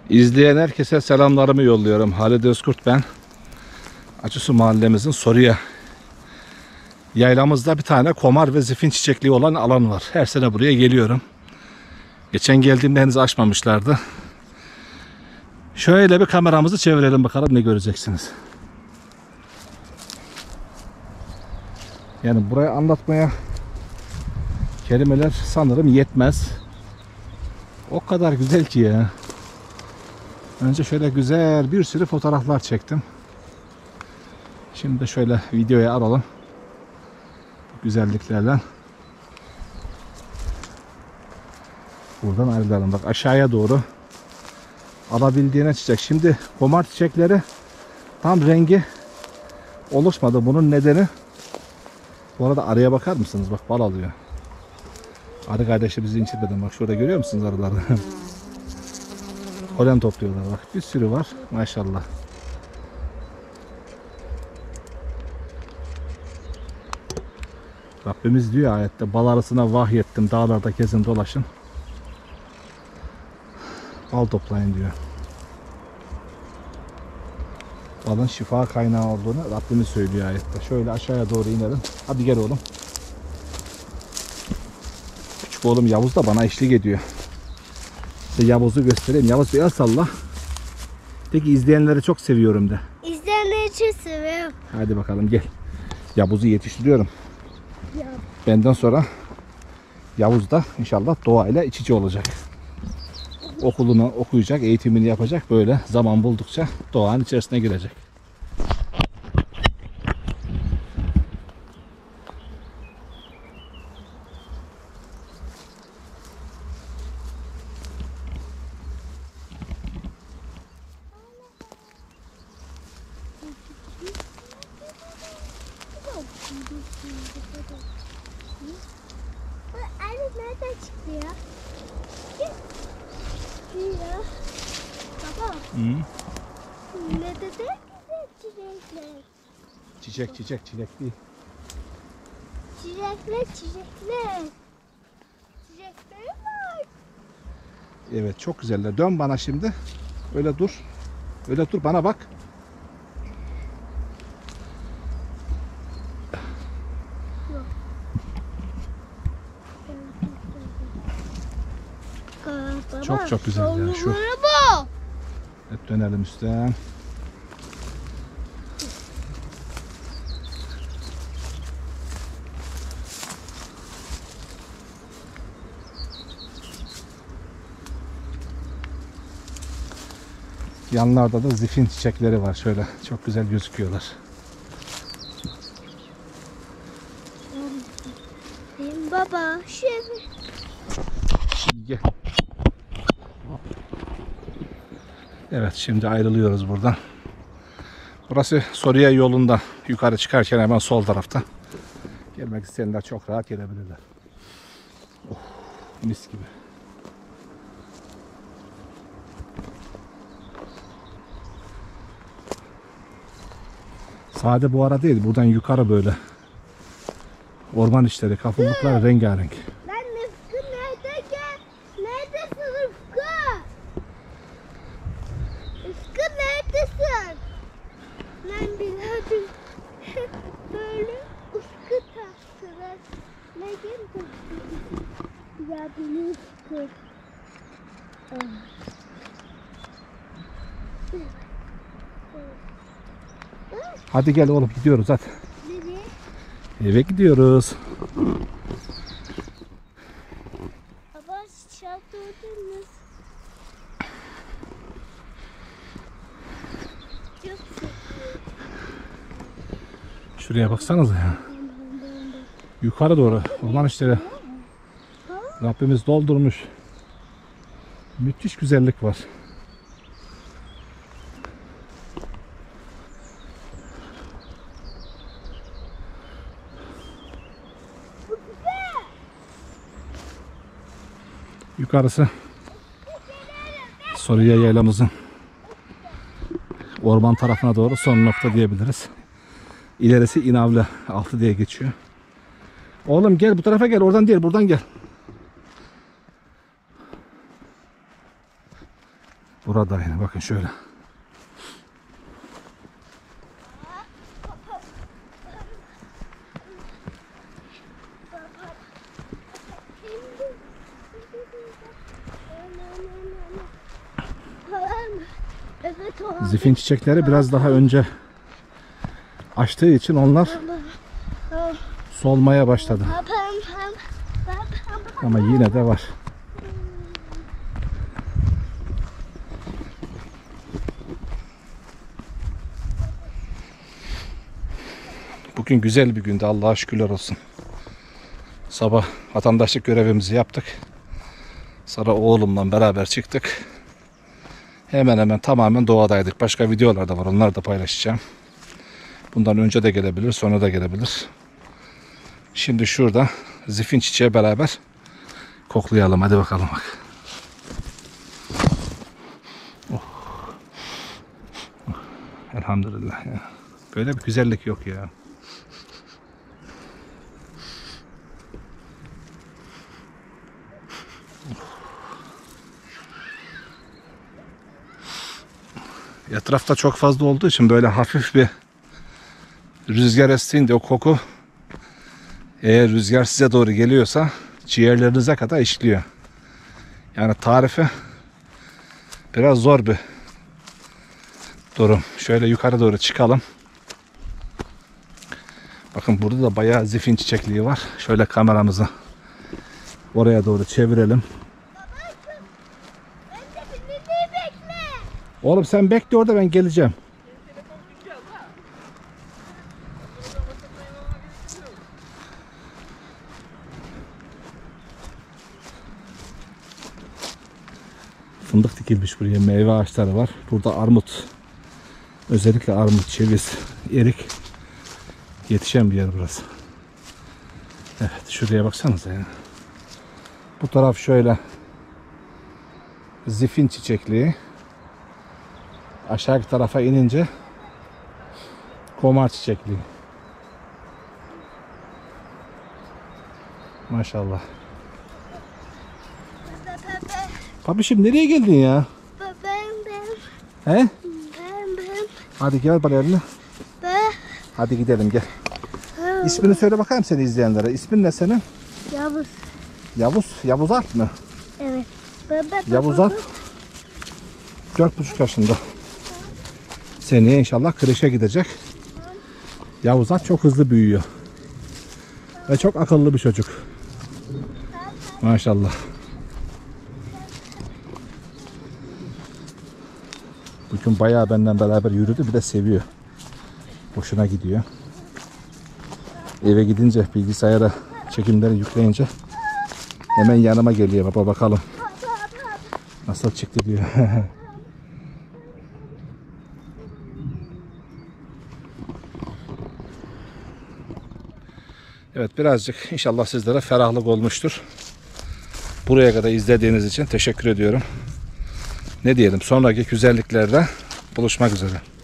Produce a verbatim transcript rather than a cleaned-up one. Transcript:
İzleyen herkese selamlarımı yolluyorum. Halid Özkurt ben. Açısu mahallemizin Soruya yaylamızda bir tane komar ve zifin çiçekliği olan alan var. Her sene buraya geliyorum. Geçen geldiğimde henüz açmamışlardı. Şöyle bir kameramızı çevirelim bakalım ne göreceksiniz. Yani burayı anlatmaya kelimeler sanırım yetmez. O kadar güzel ki ya. Önce şöyle güzel bir sürü fotoğraflar çektim. Şimdi de şöyle videoya alalım. Güzelliklerle. Buradan ayrılalım. Bak aşağıya doğru alabildiğine çiçek. Şimdi komar çiçekleri tam rengi oluşmadı. Bunun nedeni, bu arada arıya bakar mısınız? Bak bal alıyor. Arı kardeşi bizi incitmeden. Bak şurada görüyor musunuz arıları? Polen topluyorlar. Bak bir sürü var. Maşallah. Rabbimiz diyor ayette, bal arısına vahyettim, dağlarda gezin dolaşın, bal toplayın diyor. Balın şifa kaynağı olduğunu Rabbimiz söylüyor ayette. Şöyle aşağıya doğru inelim. Hadi gel oğlum. Küçük oğlum Yavuz da bana eşlik ediyor. Size Yavuz'u göstereyim. Yavuz bir el salla. Peki izleyenleri çok seviyorum de. İzleyenleri çok seviyorum. Hadi bakalım gel. Yavuz'u yetiştiriyorum. Ya. Benden sonra Yavuz da inşallah doğayla iç içe olacak. Okulunu okuyacak, eğitimini yapacak. Böyle zaman buldukça doğanın içerisine girecek. Anne nereden çıktı ya? Ya. Baba. Hı? Ne dedi? Güzel çiçekler. Çiçek çiçek çilek değil. Çiçekler çiçekler. Çiçekler var. Evet çok güzeller. Dön bana şimdi. Öyle dur. Öyle dur bana bak. Baba, Çok çok güzel ya şu. bu. Hep dönelim üstten. Yanlarda da zifin çiçekleri var. Şöyle çok güzel gözüküyorlar. Benim baba şu evi. Gel. Evet şimdi ayrılıyoruz buradan. Burası Soruya yolunda. Yukarı çıkarken hemen sol tarafta. Gelmek isteyenler çok rahat gelebilirler. Oh, mis gibi. Sade bu ara değil. Buradan yukarı böyle. Orman işleri, kafuluklar rengarenk. Lan Rıfkı nerede gel? Neredesin Rıfkı? Rıfkı neredesin? Ben biliyordum. Böyle ıskı taktılar. Ne geldi? Ya beni ıskı. Hadi gel oğlum gidiyoruz hadi. Nereye? Eve gidiyoruz. Baba çaldırdınız. Çok sıkıyor. Şuraya baksanıza ya. Yukarı doğru orman işleri. Rabbimiz doldurmuş. Müthiş güzellik var. Yukarısı Soruya yaylamızın orman tarafına doğru son nokta diyebiliriz. İlerisi İnavlı altı diye geçiyor. Oğlum gel bu tarafa gel, oradan değil buradan gel. Burada yine bakın şöyle. Evet, o. Zifin çiçekleri biraz daha önce açtığı için onlar solmaya başladı. Ama yine de var. Bugün güzel bir gündü, Allah'a şükürler olsun. Sabah vatandaşlık görevimizi yaptık. Sonra oğlumla beraber çıktık. Hemen hemen tamamen doğadaydık. Başka videolar da var, onları da paylaşacağım. Bundan önce de gelebilir, sonra da gelebilir. Şimdi şurada zifin çiçeği beraber koklayalım. Hadi bakalım bak. Oh. Oh. Elhamdülillah ya. Böyle bir güzellik yok ya. Etrafta çok fazla olduğu için böyle hafif bir rüzgar estiğinde o koku, eğer rüzgar size doğru geliyorsa ciğerlerinize kadar işliyor. Yani tarifi biraz zor bir durum. Şöyle yukarı doğru çıkalım. Bakın burada da bayağı zifin çiçekliği var. Şöyle kameramızı oraya doğru çevirelim. Oğlum sen bekle orada, ben geleceğim. Fındık dikilmiş buraya, meyve ağaçları var. Burada armut, özellikle armut, ceviz, erik yetişen bir yer burası. Evet, şuraya baksanıza ya. Bu taraf şöyle zifin çiçekliği. Aşağı tarafa inince komar çiçekliği. Maşallah. Babişim nereye geldin ya? Ben ben. He? Ben ben. Hadi gel bana eline. Ben. Hadi gidelim gel. İsmini söyle bakayım seni izleyenlere. İsmin ne senin? Yavuz. Yavuz. Yavuz Alp mı? Evet. Ben ben. Yavuz Alp. Dört buçuk yaşında. Seneye inşallah kreşe gidecek. Yavuz Alp çok hızlı büyüyor. Ve çok akıllı bir çocuk. Maşallah. Bugün bayağı benden beraber yürüdü, bir de seviyor. Hoşuna gidiyor. Eve gidince bilgisayara çekimleri yükleyince hemen yanıma geliyor. Baba bakalım nasıl çıktı diyor. Evet, birazcık inşallah sizlere ferahlık olmuştur. Buraya kadar izlediğiniz için teşekkür ediyorum. Ne diyelim, sonraki güzelliklerde buluşmak üzere.